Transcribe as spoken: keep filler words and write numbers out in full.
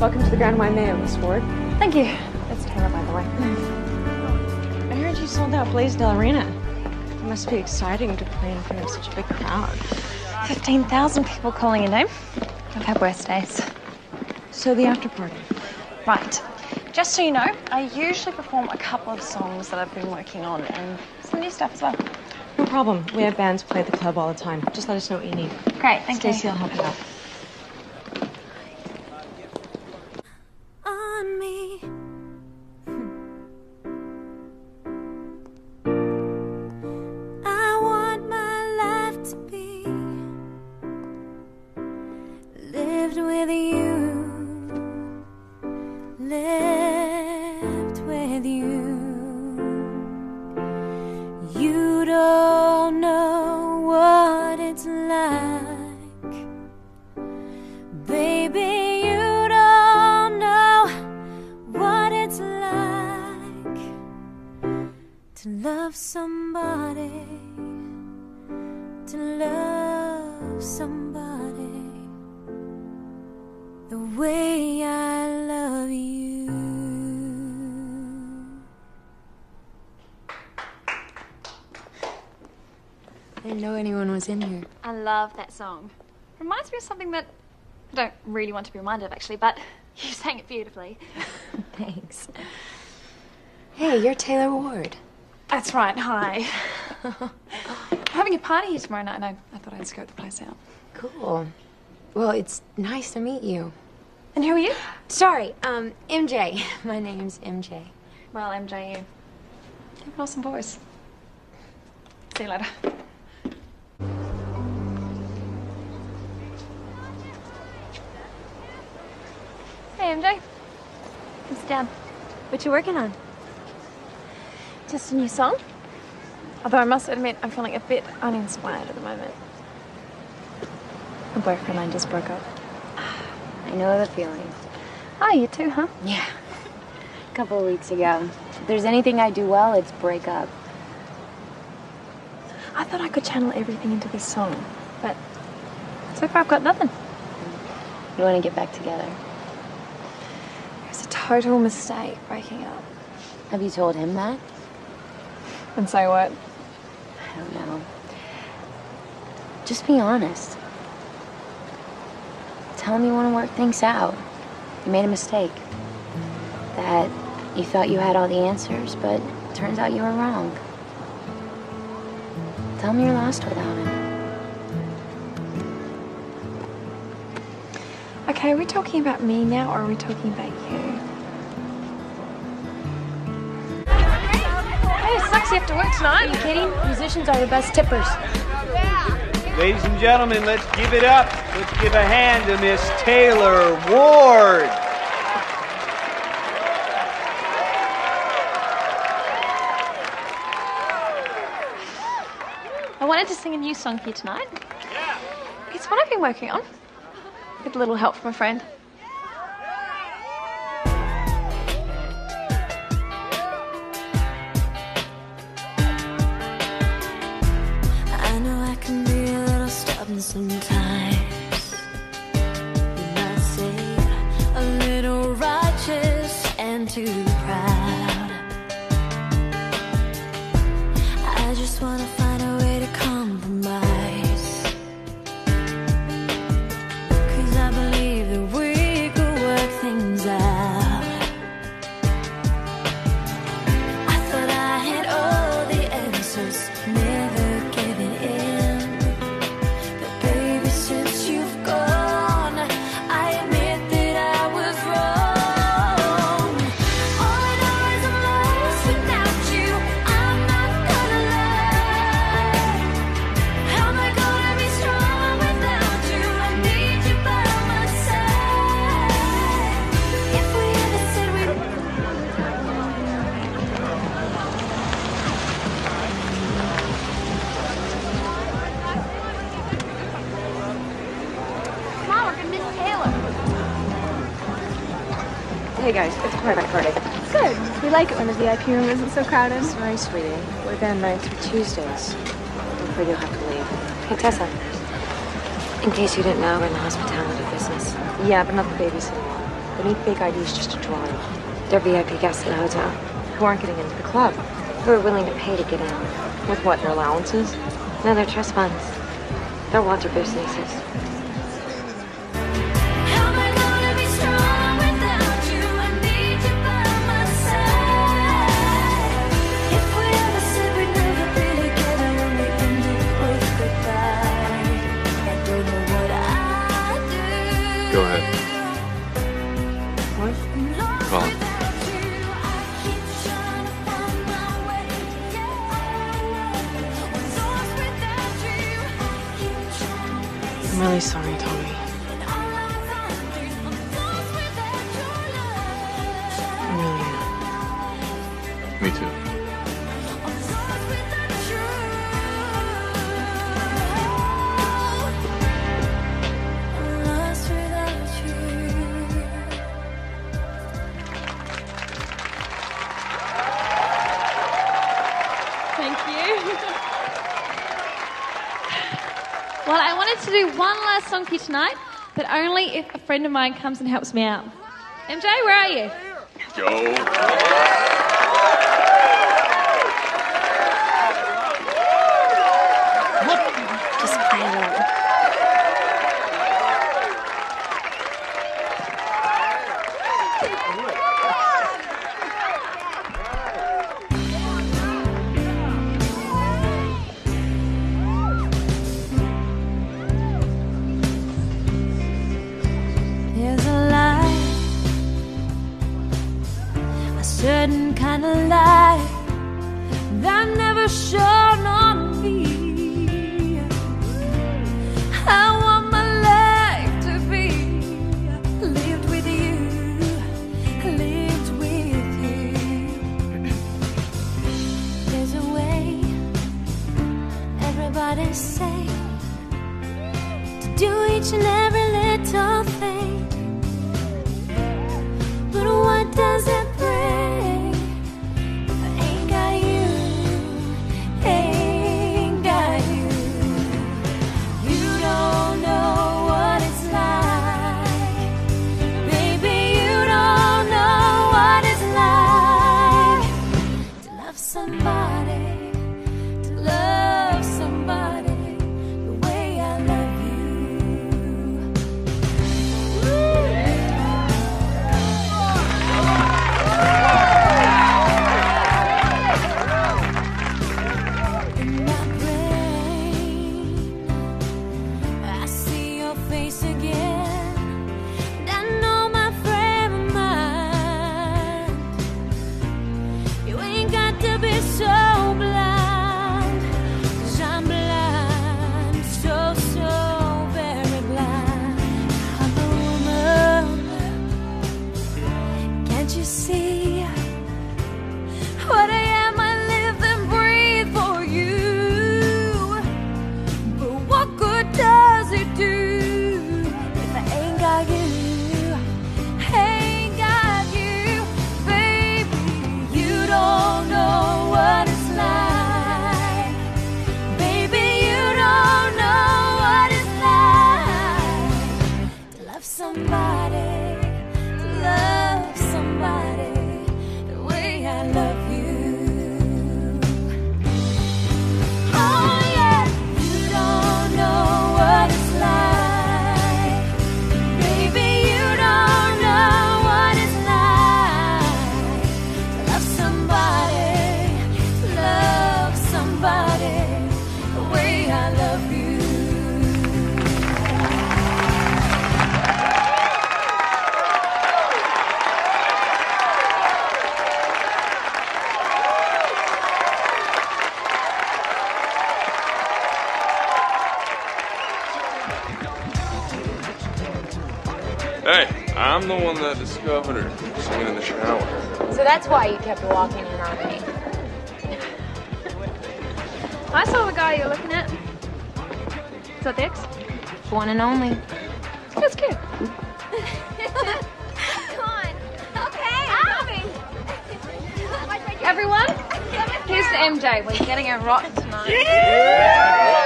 Welcome to the Grand Waimea, Miss Ward. Thank you. It's Taylor, by the way. I heard you sold out Blaisdell Arena. It must be exciting to play in front of such a big crowd. fifteen thousand people calling your name. I've had worse days. So the after party. Right. Just so you know, I usually perform a couple of songs that I've been working on and some new stuff as well. No problem. We have bands play at the club all the time. Just let us know what you need. Great, thank you. Stacey will help you out. On me. I want my life to be lived with you, lived with you. You don't know what it's like, baby. You don't know what it's like to love somebody, to love somebody the way I love you. I didn't know anyone was in here. I love that song. Reminds me of something that I don't really want to be reminded of, actually, but you sang it beautifully. Thanks. Hey, you're Taylor Ward. That's right, hi. I'm having a party here tomorrow night, and I, I thought I'd scope the place out. Cool. Well, it's nice to meet you. And who are you? Sorry, um, M J. My name's M J. Well, M J, you have an awesome voice. See you later. Hey, M J. Come sit down. What you working on? Just a new song. Although I must admit, I'm feeling a bit uninspired at the moment. My boyfriend and I just broke up. I know the feeling. Oh, you too, huh? Yeah. A couple of weeks ago. If there's anything I do well, it's break up. I thought I could channel everything into this song, but so far I've got nothing. You want to get back together? It was a total mistake breaking up. Have you told him that? And so what? I don't know. Just be honest. Tell him you want to work things out. You made a mistake. That you thought you had all the answers, but it turns out you were wrong. Tell him you're lost without him. Okay, are we talking about me now, or are we talking about you? Hey, it sucks you have to work tonight. Are you kidding? Musicians are the best tippers. Ladies and gentlemen, let's give it up. Let's give a hand to Miss Taylor Ward. I wanted to sing a new song for you tonight. Yeah. It's one I've been working on, with a little help from a friend. I know I can be a little stubborn sometimes. You might say a little righteous and too proud. I just want to find a way to compromise, 'cause I believe that we could work things out. I thought I had all the answers, never giving in. But baby, since you've gone, I admit that I was wrong. All I know is I'm lost without you. I'm not gonna lie. How am I gonna be strong without you? I need you by my side. If we ever said we Come on, we're gonna miss Taylor. Hey guys, it's a private party. Good. We like it when the V I P room isn't so crowded. Sorry, sweetie. We're band nights are Tuesdays. I'm afraid you'll have to leave. Hey, Tessa. In case you didn't know, we're in the hospitality business. Yeah, but not the babysitting one. They need fake I Ds just to draw them. They're V I P guests at the hotel who aren't getting into the club, who are willing to pay to get in. With what, their allowances? No, they're trust funds. They're Walter businesses. How am I gonna be strong without you? I need you by my side. If we ever said we'd never be together and we ended with goodbye, I don't know what I'd do. Go ahead. What? Call him. I'm really sorry, Tommy. I really am. Me too. Thank you. Well, I wanted to do one last song for you tonight, but only if a friend of mine comes and helps me out. M J, where are you? Go. Just play it along. There's a light, a certain kind of light that never shone on me. I want my life to be lived with you, lived with you. There's a way, everybody say, to do each and every little thing. But what does it bring if I ain't got you, ain't got you? You don't know what it's like, baby, you don't know what it's like to love somebody, to love somebody the way I love you. In my brain, I see your face again, and I know my frame of mind. You ain't got to be so blind, 'cause I'm blind, so, so very blind. I'm a woman, can't you see? What I am, I live and breathe for you. But what good does it do if I ain't got you? Ain't got you, baby. You don't know what it's like, baby. You don't know what it's like to love somebody, to love somebody the way I love you. Oh yeah, you don't know what it's like, baby. You don't know what it's like to love somebody, to love somebody the way I love you. Hey, I'm the one that discovered her singing in the shower. So that's why you kept walking in on me. I saw the guy you're looking at. Is that the ex? One and only. That's cute. Come on. Okay, I'm coming. Everyone, here's the M J. We're getting a rotten tonight.